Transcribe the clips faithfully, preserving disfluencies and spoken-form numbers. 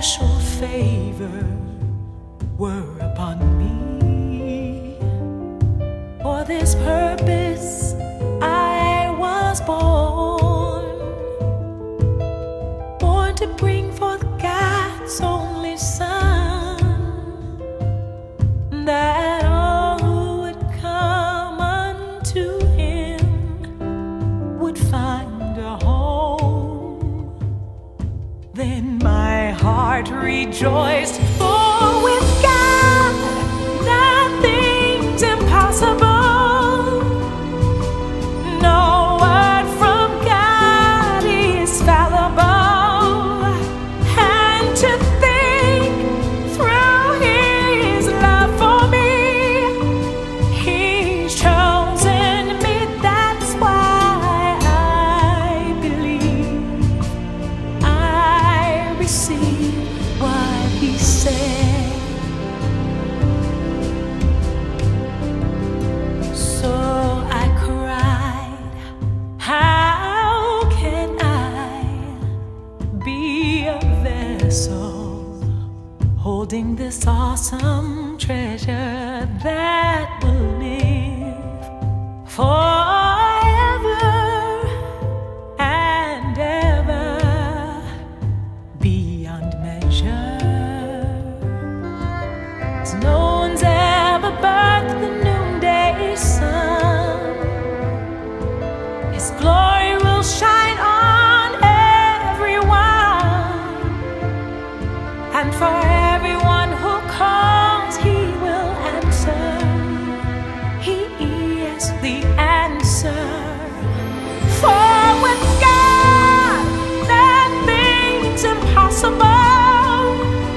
special favor were upon me. For this purpose I was born, born to bring forth God's only Son, that all who would come unto Him would find a home. Then my heart rejoiced, for with God nothing's impossible. No word from God is fallible. And to think through His love for me, He's chosen me. That's why I believe I receive what He said. So I cried, how can I be a vessel holding this awesome treasure that will live forever and ever beyond measure? 'Cause no one's ever birthed the noonday sun. His glory will shine on everyone, and for everyone who calls, He will answer. He is the answer. For with God nothing's impossible.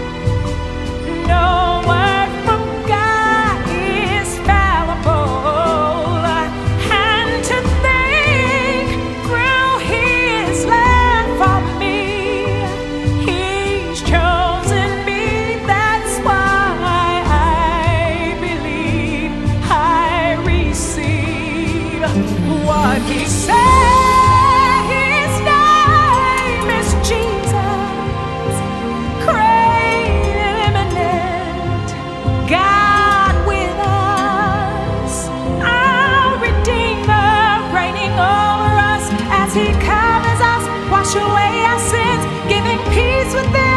No word from God is fallible. And to think through His love for me, He's chosen me. That's why I believe I receive what He said. His name is Jesus, great and eminent, God with us, our Redeemer, reigning over us as He covers us, wash away our sins, giving peace within.